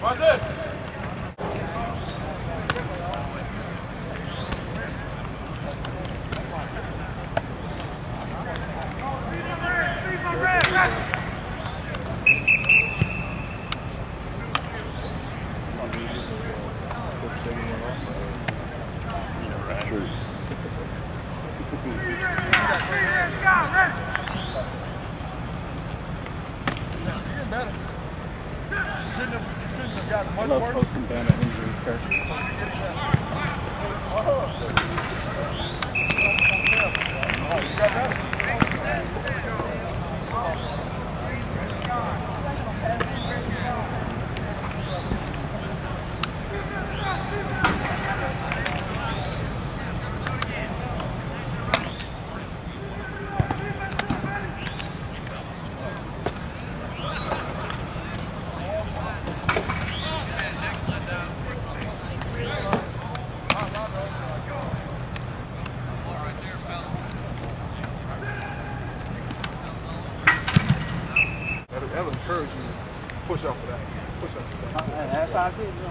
That'll encourage you to push up for that. Push up for that. That's how I feel. Just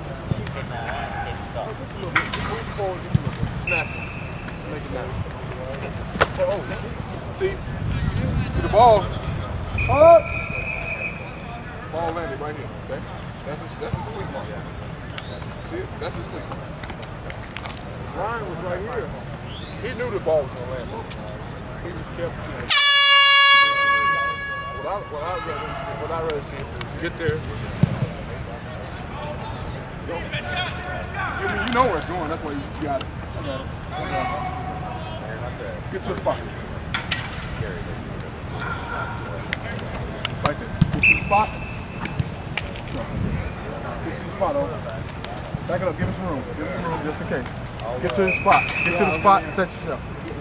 a little bit. Move forward just a little bit. Snap it. Make it now. Oh, see the ball. Ball landed right here. Okay? That's his sweet spot. See it? That's his sweet spot. Ryan was right here. He knew the ball was going to land. He just kept, What I'd rather see is get there. You know where it's going. That's why you got it. I got it. Get to the spot. Right there. Get to the spot. Get to the spot, over. Back it up. Give us some room. Give us some room just in case. Get to the spot. Get to the spot and set yourself.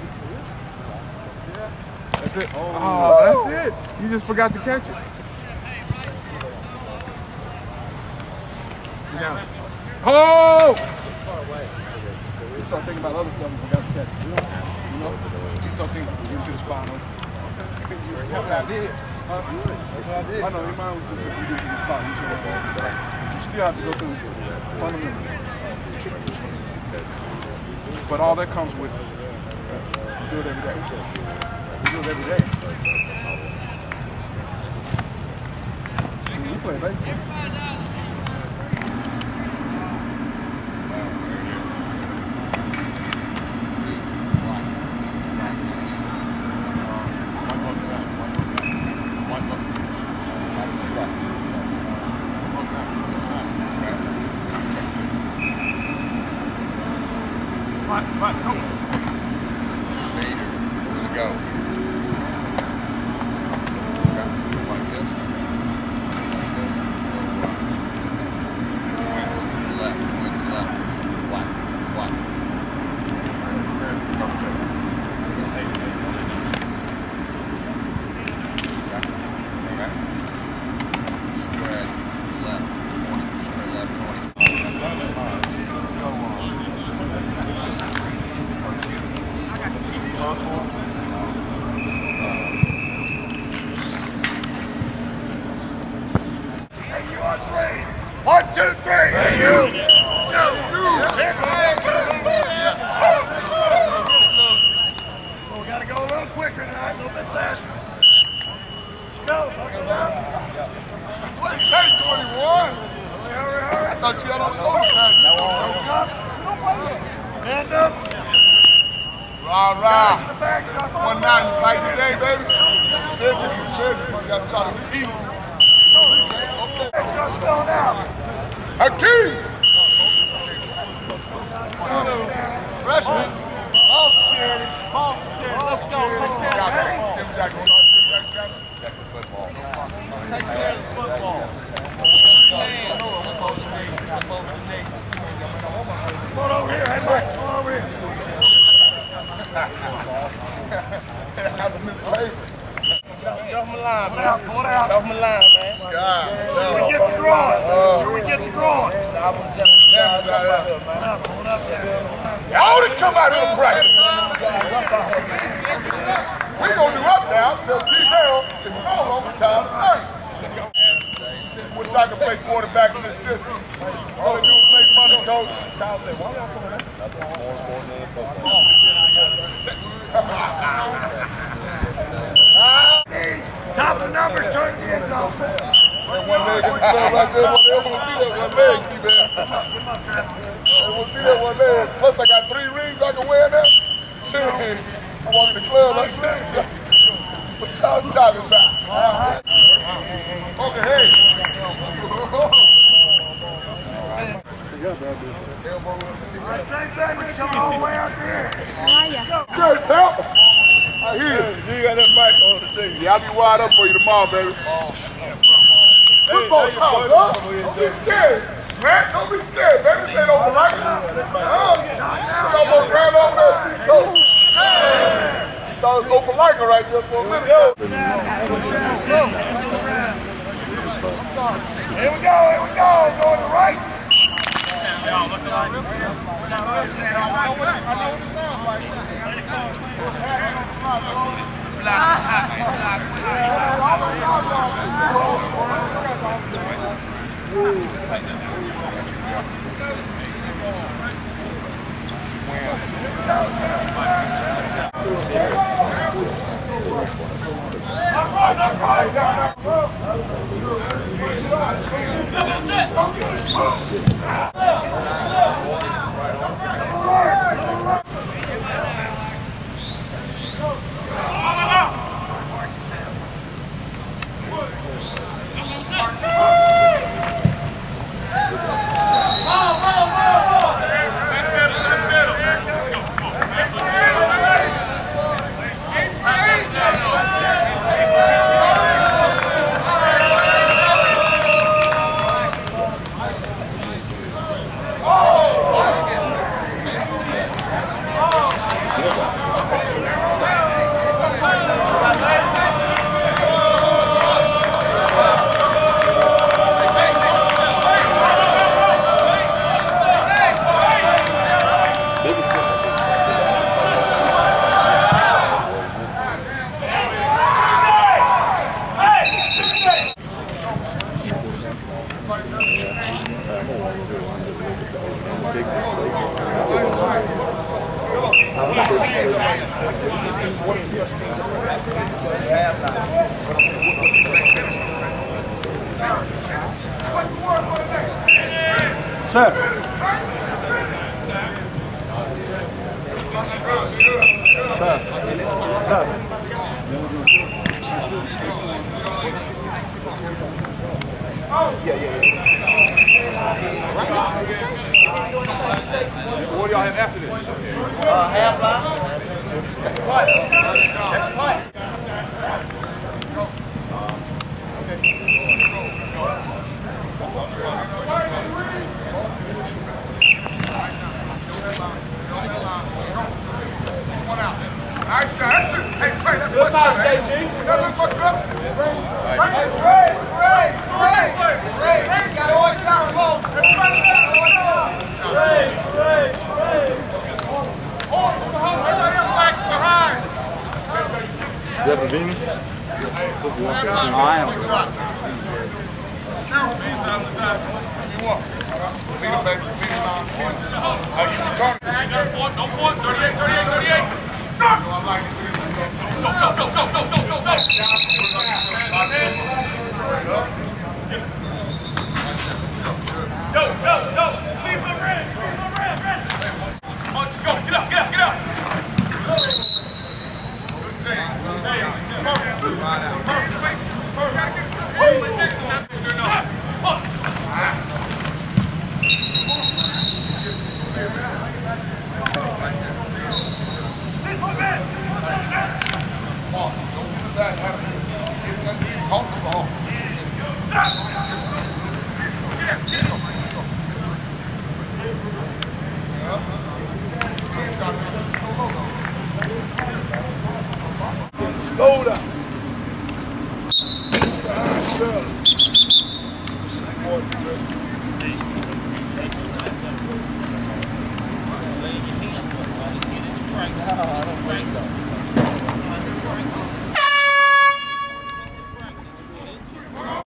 That's it. Oh, that's it. You just forgot to catch it. Down. Oh! You start thinking about other stuff and forgot to catch it. You know? You start thinking, get to the spot. That's what I did. That's what I did. I know, your mind was just if you get to the spot, you should have gone. You still have to go through fundamentals. But all that comes with you do it every day. You do it every day. You play baseball. wish I could play quarterback in this system. All they do is make money, coach. Kyle said, why y'all coming out? Top of the numbers, turn the end zone. That one leg in the club right there. They don't want to see that one leg, T-Man. They want to see that one leg. Plus, I got 3 rings I can wear now. Shit, I walk in the club like that. What y'all talking about? Okay, hey. Same thing, we come all the way out there. How are you? Good, pal. I hear you. You got that mic on today. Yeah, I'll be wide up for you tomorrow, baby. Football talk, huh? Don't be scared. Man, don't be scared, baby. This ain't over like it. You almost ran over that seat. Thought it was open like it right there for a minute. Here we go, going to the right. Y'all looking like What do y'all have after this? half line. I don't think so.